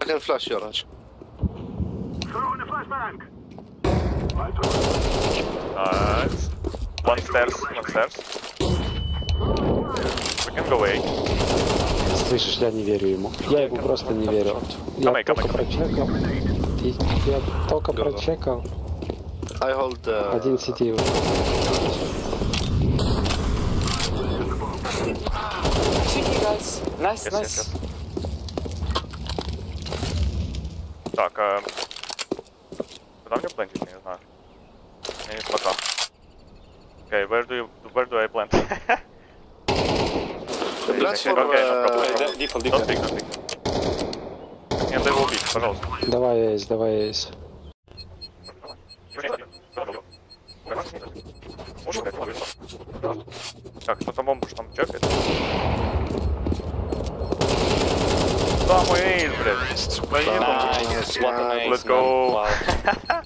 can flash you, orange. Nice. One stairs. We can go away. Слышишь, я не верю ему. Я ему просто не верю. Я только прочекал. Я только прочекал. I hold Один сети. City, guys. Nice, Yes, nice. yes. Так, куда мне плентить, не знаю. У меня нет пока. Okay, where do I plant? Plants for... Okay, no problem. Default, Don't default. pick, don't pick. Нет, they will pick, пожалуйста. Давай эйс, давай эйс. Так, кто-то бомбу там чекает? Да, мой эйс, блядь. Nice. What an ace, Let's man. go. Wow.